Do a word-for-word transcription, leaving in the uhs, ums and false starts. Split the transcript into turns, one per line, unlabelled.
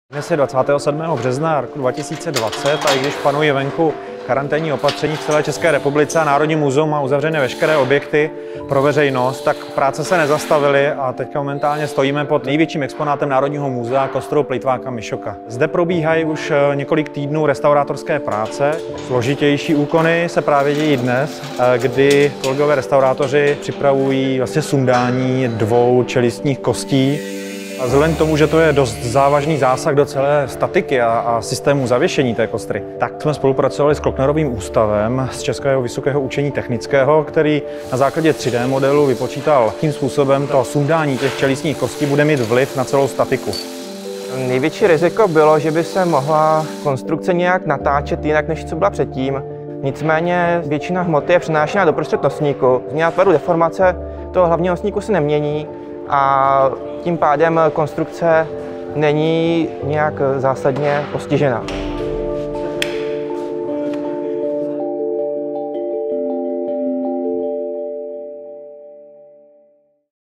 Dnes je dvacátého sedmého března roku dva tisíce dvacet a i když panuje venku karanténní opatření v celé České republice a Národní muzeum má uzavřené veškeré objekty pro veřejnost, tak práce se nezastavily a teď momentálně stojíme pod největším exponátem Národního muzea, kostelou plýtváka Mišoka. Zde probíhají už několik týdnů restaurátorské práce. Složitější úkony se právě dějí dnes, kdy kolegové restaurátoři připravují vlastně sundání dvou čelistních kostí. A vzhledem k tomu, že to je dost závažný zásah do celé statiky a, a systému zavěšení té kostry, tak jsme spolupracovali s Klocknerovým ústavem z Českého vysokého učení technického, který na základě tři dé modelu vypočítal, jakým způsobem to sundání těch čelistních kostí bude mít vliv na celou statiku.
Největší riziko bylo, že by se mohla konstrukce nějak natáčet jinak, než co byla předtím. Nicméně většina hmoty je přenášena do prostřed nosníku. Změna tvaru deformace toho hlavního nosníku se nemění a tím pádem konstrukce není nějak zásadně postižena.